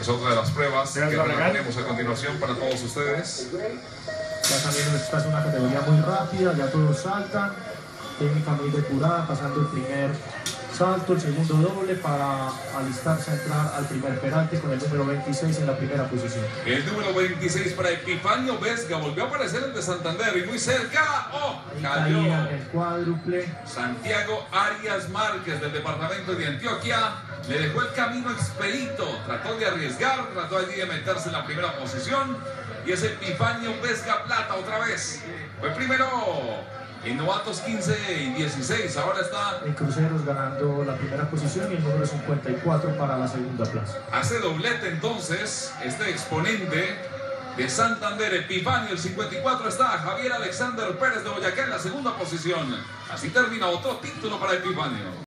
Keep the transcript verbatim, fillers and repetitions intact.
Es otra de las pruebas que tenemos a continuación para todos ustedes. Ya también esta es una categoría muy rápida, ya todos saltan, técnica muy depurada, pasando el primer salto, el segundo doble para alistarse a entrar al primer peralte con el número veintiséis en la primera posición. El número veintiséis para Epifanio Vesga, volvió a aparecer el de Santander y muy cerca, ¡oh! Cayó el cuádruple. Santiago Arias Márquez del departamento de Antioquia, le dejó el camino expedito, trató de arriesgar, trató allí de meterse en la primera posición y es Epifanio Vesga Plata otra vez. Fue primero en novatos quince y dieciséis, ahora está en cruceros ganando la primera posición y el número cincuenta y cuatro para la segunda plaza. Hace doblete entonces este exponente de Santander, Epifanio, el cincuenta y cuatro está Javier Alexander Pérez de Boyacá en la segunda posición. Así termina otro título para Epifanio.